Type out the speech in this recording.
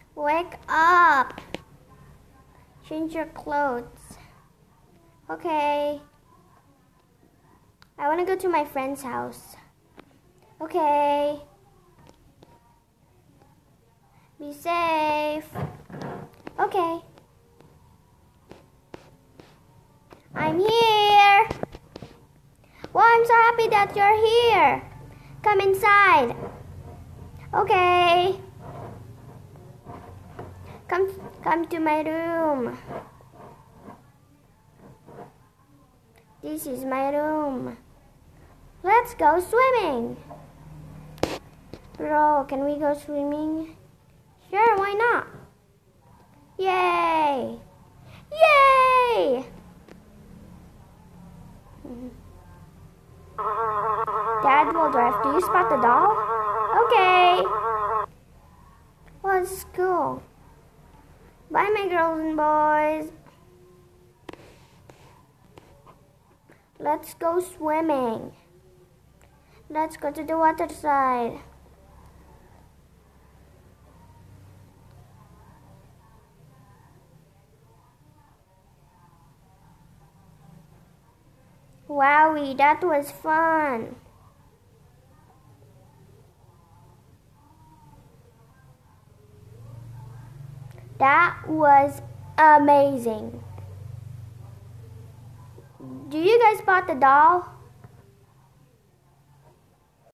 Wake up. Change your clothes. Okay. I want to go to my friend's house. Okay. Be safe. Okay. I'm here. Well, I'm so happy that you're here. Come inside. Okay. Come to my room. This is my room. Let's go swimming. Bro, can we go swimming? Sure, why not? Yay! Yay! Dad will drive. Do you spot the doll? Okay. Well, it's cool. Bye, my girls and boys. Let's go swimming. Let's go to the water side. Wowie, that was fun. That was amazing. Do you guys spot the doll?